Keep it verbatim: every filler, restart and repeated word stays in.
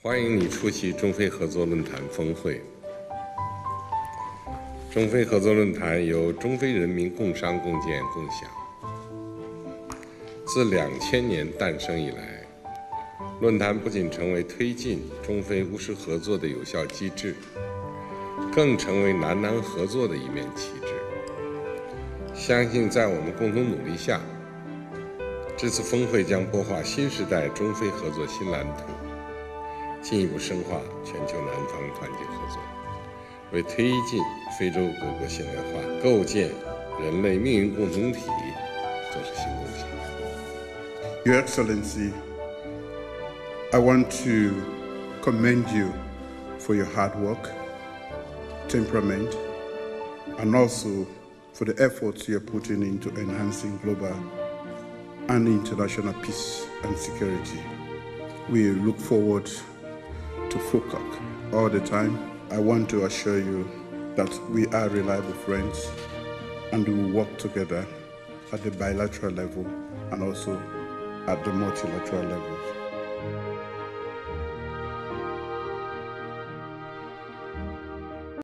欢迎你出席中非合作论坛峰会。中非合作论坛由中非人民共商共建共享。自两千年诞生以来，论坛不仅成为推进中非务实合作的有效机制，更成为南南合作的一面旗帜。相信在我们共同努力下，这次峰会将擘画新时代中非合作新蓝图，进一步深化全球南方团结合作，为推进非洲各国现代化、构建人类命运共同体做出新贡献。 Your Excellency, I want to commend you for your hard work, temperament, and also for the efforts you're putting into enhancing global and international peace and security. We look forward to FOCAC all the time. I want to assure you that we are reliable friends and we will work together at the bilateral level and also at the multilateral level.